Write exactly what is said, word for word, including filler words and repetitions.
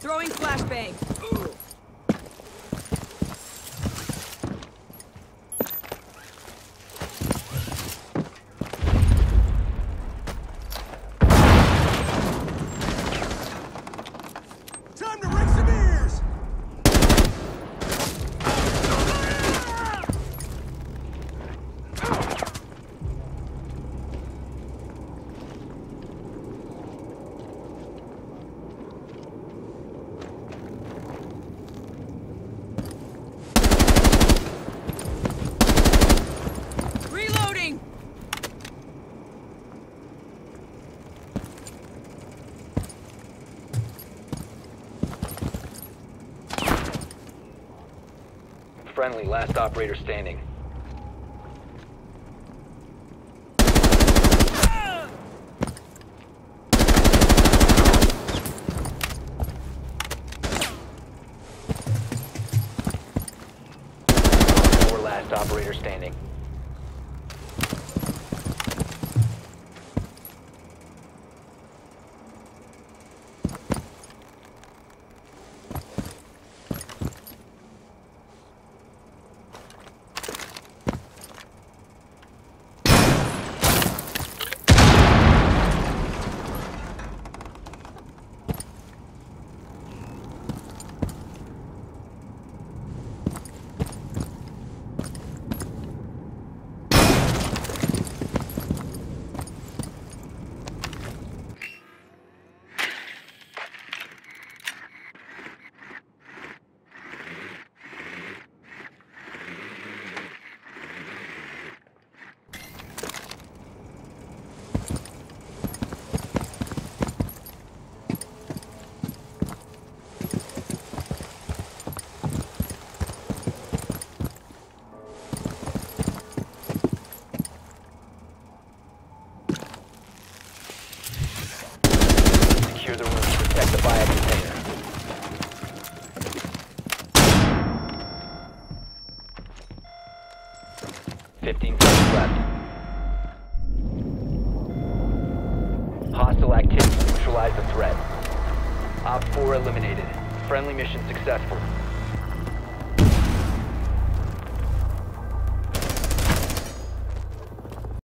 Throwing flashbang. Time to ring some ears! Reloading! Friendly, last operator standing. Four last operator standing. Secure the room. Protect the bio container. Fifteen seconds left. Hostile activity. Neutralize the threat. Op four eliminated. Friendly mission successful.